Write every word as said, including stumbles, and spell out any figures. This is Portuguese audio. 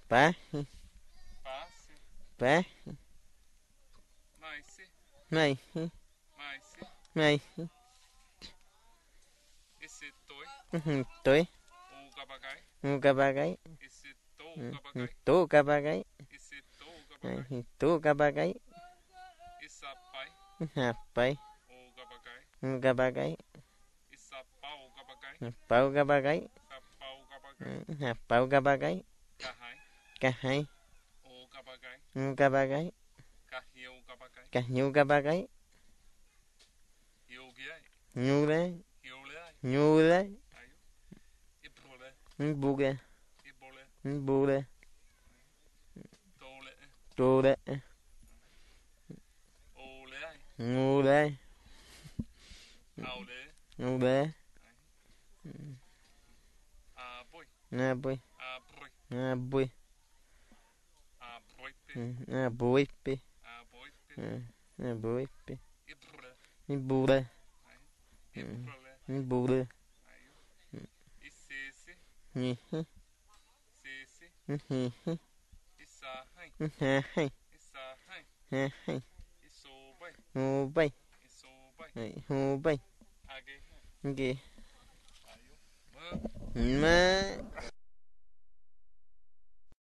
Pá. Passe. Pá. Mais se. Mãe. Mais se. Mãe. Esse toi. Tôi. O gabagai. Um gabagai. Esse to o gabagai. Tu gabagai. Esse to o gabagai. Tu gabagai. Essa pai. Pai. O gabagai. Um gabagai. Essa pau o gabagai. Pau gabagai. Pau o gabagai. Pau gabagai. Kahai. Kahai. O gabagai. Um gabagai. Kahia o gabagai. Kahniu gabagai. Yogiai. Nhule. Yoleai. Nhule. Ayo. Ibrole. Buga. Ibole. Bule. Tole. Tule. Oleai. Ngule. Aule. Ngule. Aboi. Nabui. Abroi. Nabui. Abroipe. Nabuipe. Aboipe. Nabuipe. Ibrole. Ibule. Ibrole. Ibule. Ayo. Isese. Nihi. Sese. Nihi. Isahai. Hahai. Isahai. Hahai. Isobai. Ubai. Isobai. Ubai. Age. Nge. Ayo. Ma. Ma.